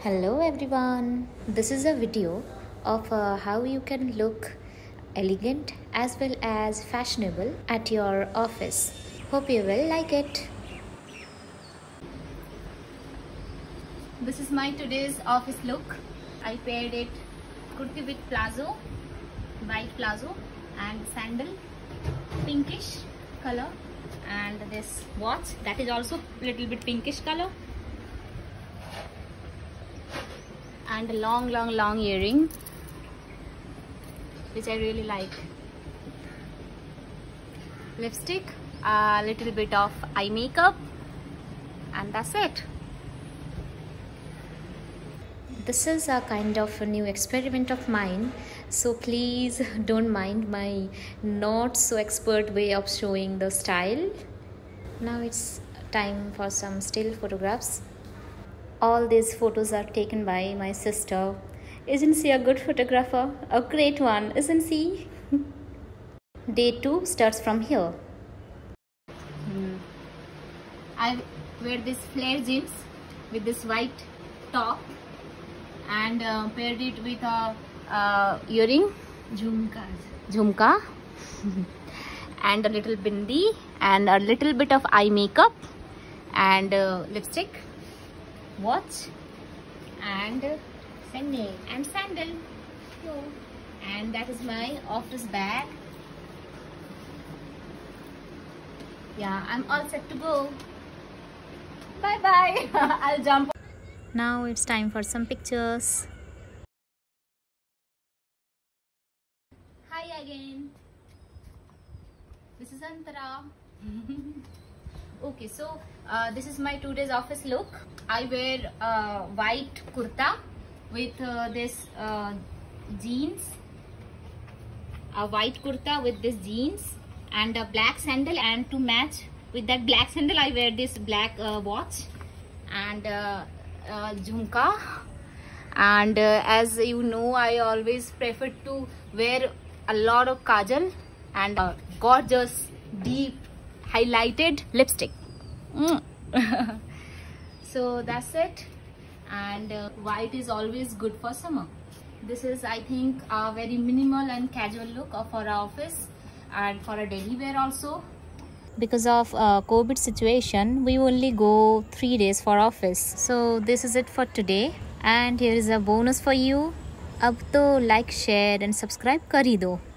Hello everyone, this is a video of how you can look elegant as well as fashionable at your office. Hope you will like it. This is my today's office look. I paired it kurti with palazzo, white palazzo and sandal, pinkish color, and this watch that is also little bit pinkish color, and a long earring which I really like. Lipstick, a little bit of eye makeup, and that's it. This is a kind of a new experiment of mine, so please don't mind my not so expert way of showing the style. Now it's time for some still photographs. All these photos are taken by my sister. Isn't she a good photographer? A great one, isn't she? Day 2 starts from here. I wear this flare jeans with this white top and paired it with a earring, jhumka and a little bindi and a little bit of eye makeup and lipstick, watch and sandal. And that is my office bag. Yeah, I'm all set to go. Bye bye. I'll jump. Now it's time for some pictures. Hi again. This is Antara. Okay, so this is my today's office look. I wear white kurta with this jeans, a white kurta with this jeans and a black sandal, and to match with that black sandal I wear this black watch and jhumka. And as you know, I always prefer to wear a lot of kajal and gorgeous deep highlighted lipstick. So that's it. And white is always good for summer. This is, I think, a very minimal and casual look for our office and for a daily wear also. Because of COVID situation, we only go 3 days for office. So this is it for today. And here is a bonus for you. Ab to like, share and subscribe kari do.